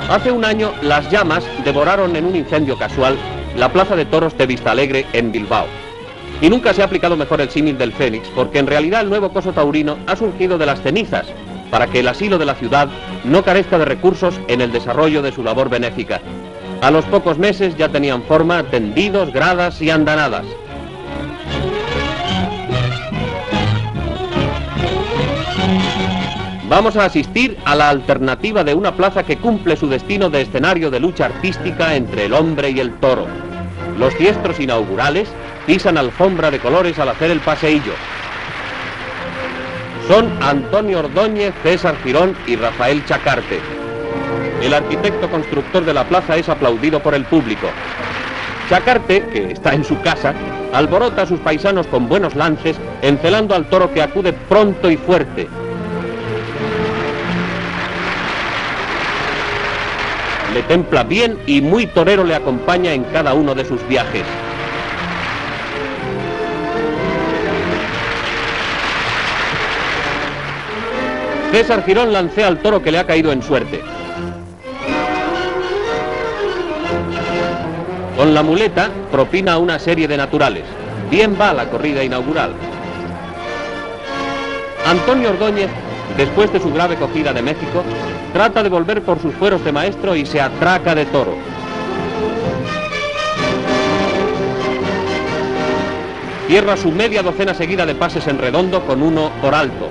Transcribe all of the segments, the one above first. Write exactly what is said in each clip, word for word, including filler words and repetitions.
Hace un año, las llamas devoraron en un incendio casual la plaza de toros de Vistalegre en Bilbao. Y nunca se ha aplicado mejor el símil del Fénix, porque en realidad el nuevo coso taurino ha surgido de las cenizas, para que el asilo de la ciudad no carezca de recursos en el desarrollo de su labor benéfica. A los pocos meses ya tenían forma tendidos, gradas y andanadas. Vamos a asistir a la alternativa de una plaza que cumple su destino de escenario de lucha artística entre el hombre y el toro. Los diestros inaugurales pisan alfombra de colores al hacer el paseillo. Son Antonio Ordóñez, César Girón y Rafael Chacarte. El arquitecto constructor de la plaza es aplaudido por el público. Chacarte, que está en su casa, alborota a sus paisanos con buenos lances, encelando al toro que acude pronto y fuerte. Le templa bien y muy torero le acompaña en cada uno de sus viajes. César Girón lancea al toro que le ha caído en suerte. Con la muleta propina una serie de naturales. Bien va la corrida inaugural. Antonio Ordóñez, después de su grave cogida de México, trata de volver por sus fueros de maestro y se atraca de toro. Cierra su media docena seguida de pases en redondo con uno por alto.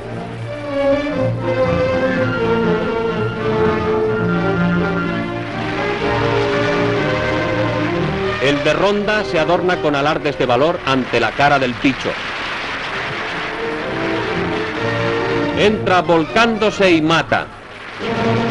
El de ronda se adorna con alardes de valor ante la cara del picho. Entra volcándose y mata.